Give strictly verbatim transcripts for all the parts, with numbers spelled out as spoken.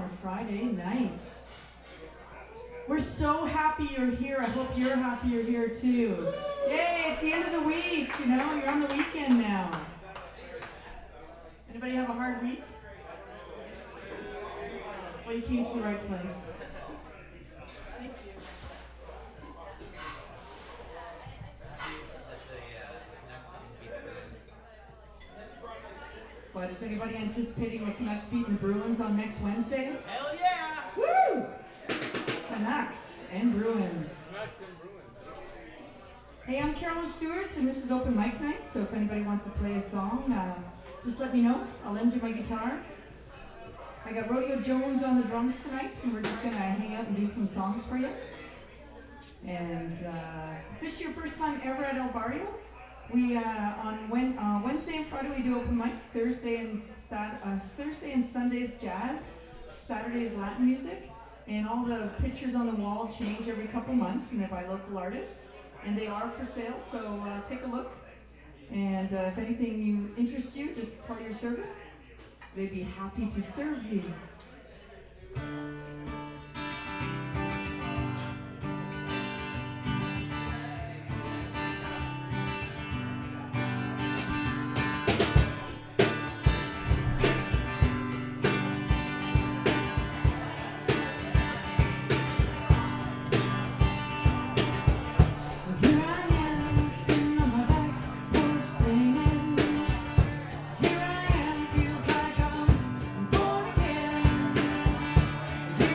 a Friday night. We're so happy you're here. I hope you're happy you're here too. Yay, it's the end of the week, you know, you're on the weekend now. Anybody have a hard week? Well, you came to the right place. Thank you. What, is anybody anticipating the Canucks beating the Bruins on next Wednesday? Hell yeah! Woo! Canucks and Bruins. Canucks and Bruins. Hey, I'm Carolyn Stewart, and this is open mic night, so if anybody wants to play a song, uh, just let me know. I'll lend you my guitar. I got Rodeo Jones on the drums tonight, and we're just going to hang out and do some songs for you. And uh, if this is your first time ever at El Barrio, we, uh, on when, uh, Wednesday and Friday we do open mic, Thursday and, Sat uh, Thursday and Sundays jazz, Saturdays Latin music, and all the pictures on the wall change every couple months, and they're by local artists, and they are for sale, so uh, take a look. And uh, if anything you interests you, just tell your server. They'd be happy to serve you. Here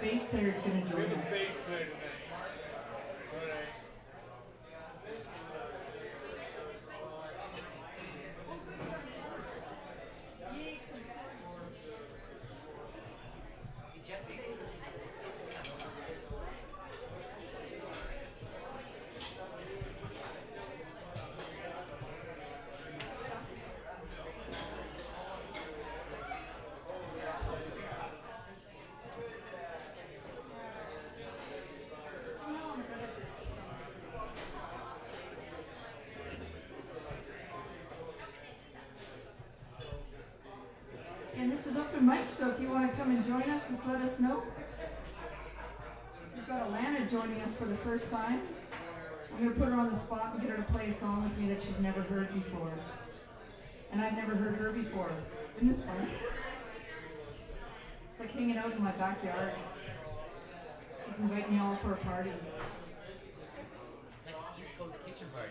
bass player going to We join have a us. bass player tonight. Alright. And this is open mic, so if you want to come and join us, just let us know. We've got Alana joining us for the first time. I'm going to put her on the spot and get her to play a song with me that she's never heard before. And I've never heard her before. Isn't this fun? It's like hanging out in my backyard. Just invite me all for a party. It's like East Coast kitchen party.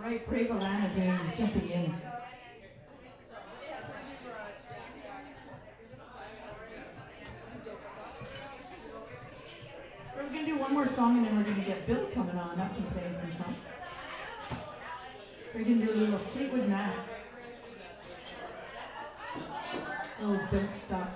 right, brave Alana doing jumping in. We're gonna do one more song and then we're gonna get Bill coming on up and playing some songs. We're gonna do a little Fleetwood Mac. A little Don't Stop.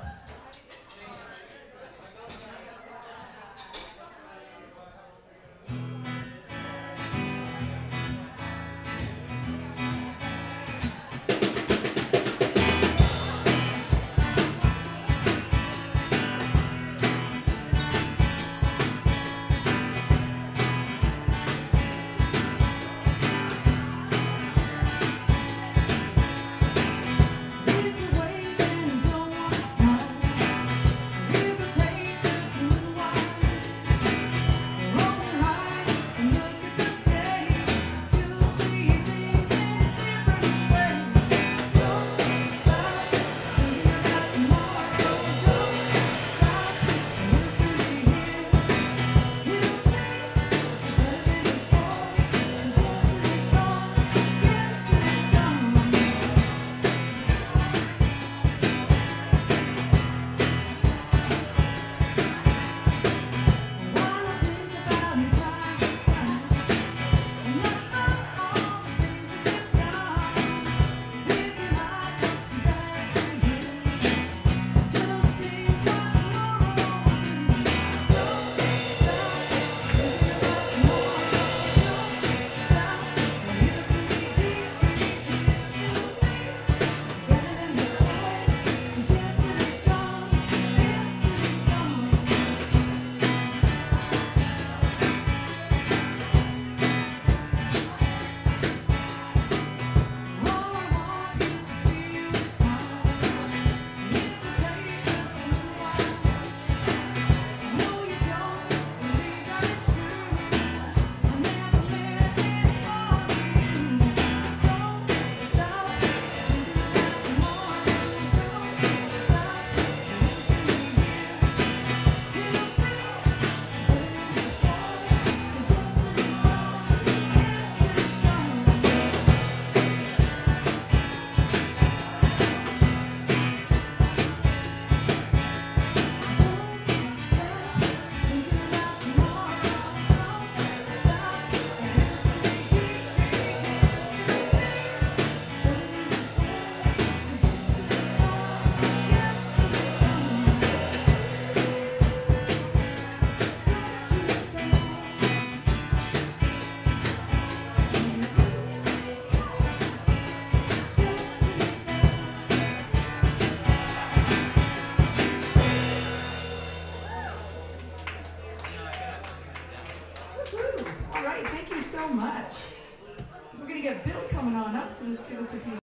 All right, thank you so much. We're going to get Bill coming on up, so just give us a few